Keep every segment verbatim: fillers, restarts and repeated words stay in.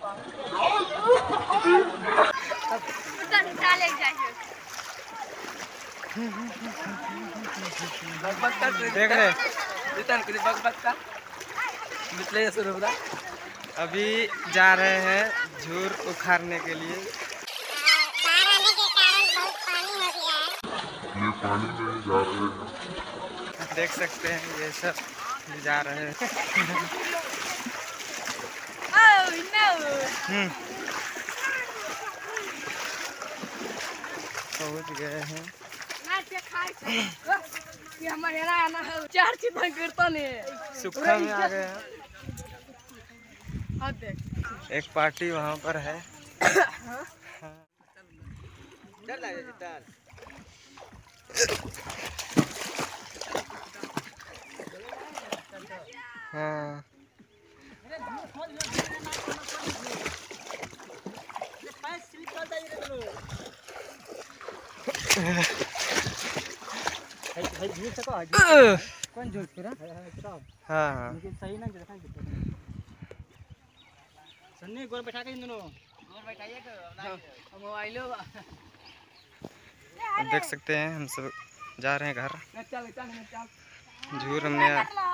देख रहे अभी जा रहे हैं झूर उखाड़ने के लिए। ये पानी में जा रहे हैं। देख सकते हैं ये सब जा रहे हैं। Oh no! पहुँच गए हैं। ये हमारे यहाँ आना है चार चीज़ कीर्तन है। सुखा में आ गए हैं। हाँ देख। एक पार्टी वहाँ पर है। हाँ कौन झूठ पूरा हाँ हाँ सही ना सन्नी गोल बैठा के दोनों गोल बैठाइए मोबाइलो। देख सकते हैं हम सब जा रहे हैं घर। झूर हमने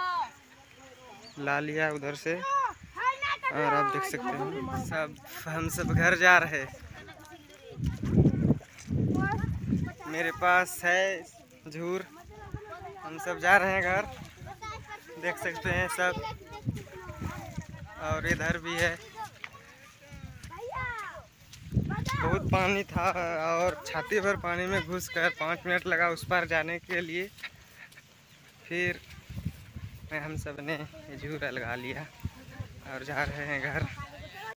ला लिया उधर से और आप देख सकते हैं सब हम सब घर जा रहे हैं। मेरे पास है झूर, हम सब जा रहे हैं घर। देख सकते हैं सब और इधर भी है। बहुत पानी था और छाती भर पानी में घुसकर पाँच मिनट लगा उस पार जाने के लिए। फिर हम सब ने झूरा लगा लिया और जा रहे हैं घर।